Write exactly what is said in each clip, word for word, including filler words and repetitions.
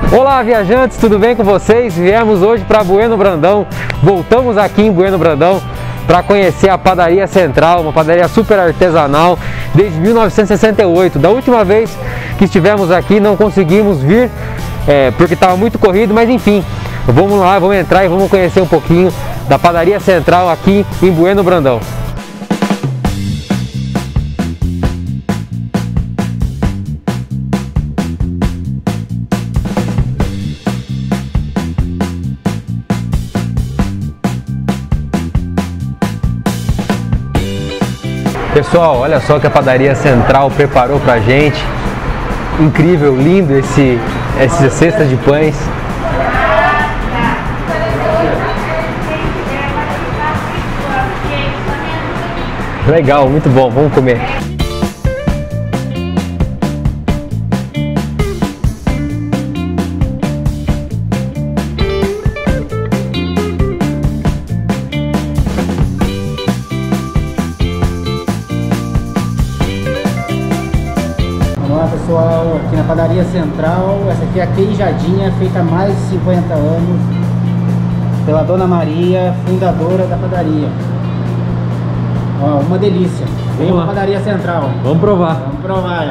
Olá viajantes, tudo bem com vocês? Viemos hoje para Bueno Brandão, voltamos aqui em Bueno Brandão para conhecer a Padaria Central, uma padaria super artesanal desde mil novecentos e sessenta e oito. Da última vez que estivemos aqui não conseguimos vir é, porque estava muito corrido, mas enfim, vamos lá, vamos entrar e vamos conhecer um pouquinho da Padaria Central aqui em Bueno Brandão. Pessoal, olha só que a Padaria Central preparou pra gente. Incrível, lindo esse, essa cesta de pães. Legal, muito bom, vamos comer. Olá pessoal, aqui na Padaria Central, essa aqui é a queijadinha feita há mais de cinquenta anos pela Dona Maria, fundadora da padaria. Ó, uma delícia. Vem pra Padaria Central. Vamos provar. Vamos provar.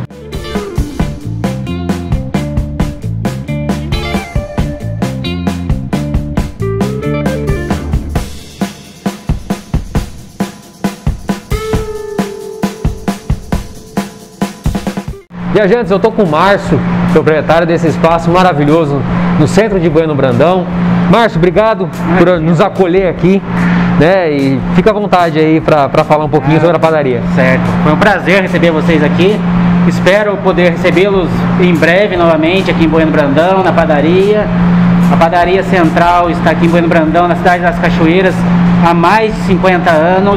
Viajantes, eu tô com o Márcio, proprietário desse espaço maravilhoso no centro de Bueno Brandão. Márcio, obrigado por nos acolher aqui, né? E fica à vontade aí para falar um pouquinho sobre a padaria. Certo, foi um prazer receber vocês aqui. Espero poder recebê-los em breve novamente aqui em Bueno Brandão, na padaria. A Padaria Central está aqui em Bueno Brandão, na cidade das Cachoeiras, há mais de cinquenta anos,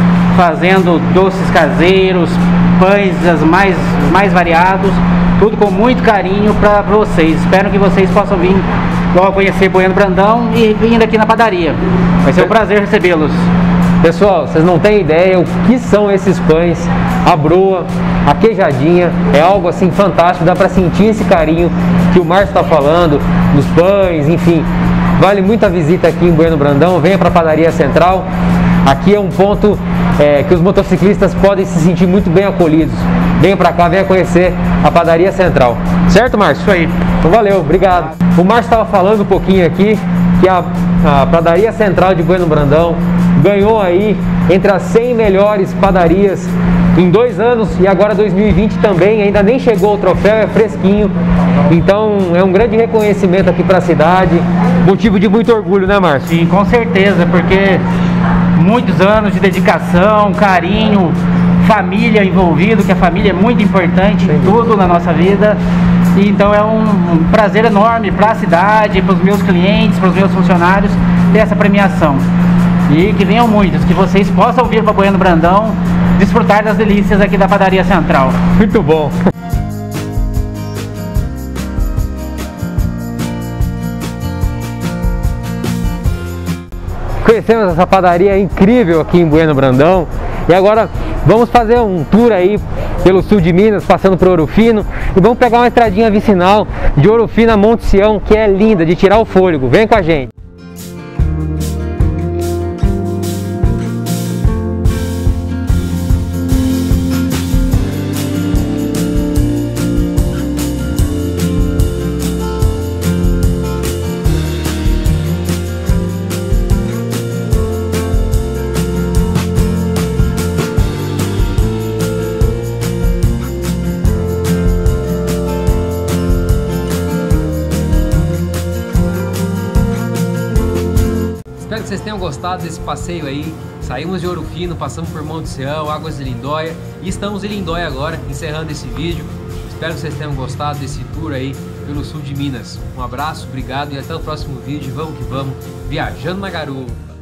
fazendo doces caseiros, pães mais, mais variados, tudo com muito carinho para vocês. Espero que vocês possam vir logo conhecer Bueno Brandão e vir aqui na padaria. Vai ser um prazer recebê-los. Pessoal, vocês não têm ideia o que são esses pães, a broa, a queijadinha, é algo assim fantástico, dá para sentir esse carinho que o Márcio está falando, dos pães, enfim. Vale muito a visita aqui em Bueno Brandão, venha para a Padaria Central. Aqui é um ponto é, que os motociclistas podem se sentir muito bem acolhidos. Venha para cá, venha conhecer a Padaria Central. Certo, Márcio? Isso aí. Então valeu, obrigado. O Márcio estava falando um pouquinho aqui que a, a Padaria Central de Bueno Brandão ganhou aí entre as cem melhores padarias em dois anos e agora dois mil e vinte também, ainda nem chegou o troféu, é fresquinho. Então é um grande reconhecimento aqui para a cidade, motivo de muito orgulho, né, Márcio? Sim, com certeza, porque muitos anos de dedicação, carinho, família envolvido, que a família é muito importante em tudo na nossa vida. E então é um, um prazer enorme para a cidade, para os meus clientes, para os meus funcionários ter essa premiação. E que venham muitos, que vocês possam vir para Bueno Brandão desfrutar das delícias aqui da Padaria Central. Muito bom! Conhecemos essa padaria incrível aqui em Bueno Brandão e agora vamos fazer um tour aí pelo sul de Minas, passando por Ouro Fino, e vamos pegar uma estradinha vicinal de Ouro Fino a Monte Sião, que é linda, de tirar o fôlego. Vem com a gente! Espero que vocês tenham gostado desse passeio aí. Saímos de Ouro Fino, passamos por Monte Sião, Águas de Lindóia e estamos em Lindóia agora, encerrando esse vídeo. Espero que vocês tenham gostado desse tour aí pelo sul de Minas. Um abraço, obrigado e até o próximo vídeo. Vamos que vamos, viajando na garupa!